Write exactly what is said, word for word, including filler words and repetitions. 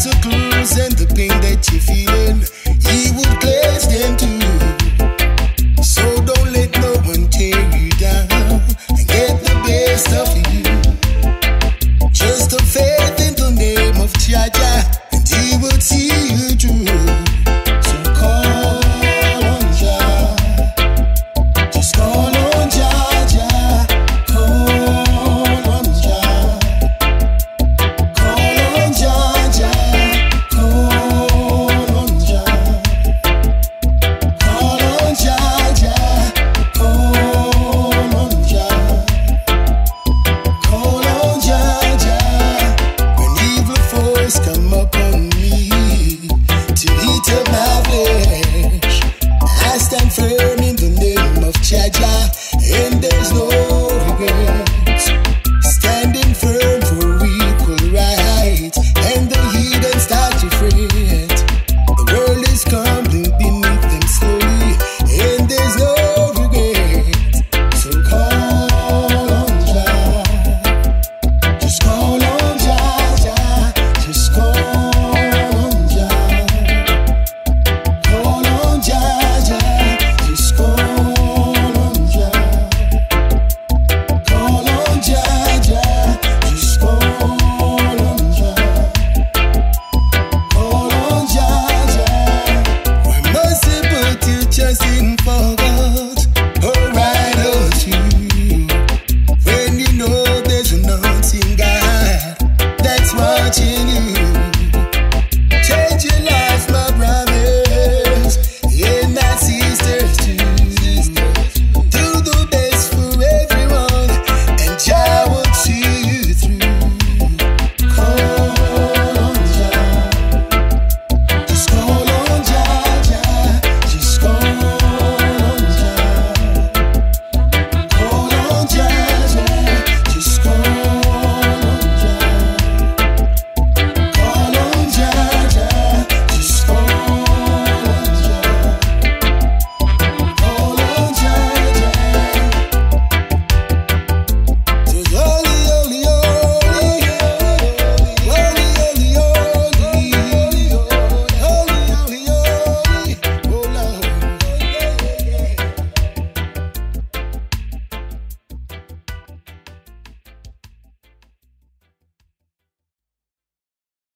obstacles and the pain that you're feeling, He will place them too. So don't let no one tear you down and get the best of you. Just have faith in the name of Jah Jah, and He will see you through. So call on Jah, just call on Jah Jah, call on Jah, call on Jah Jah, call on Jah, call on Jah Jah, call on Jah, call on Jah Jah. When evil foes come upon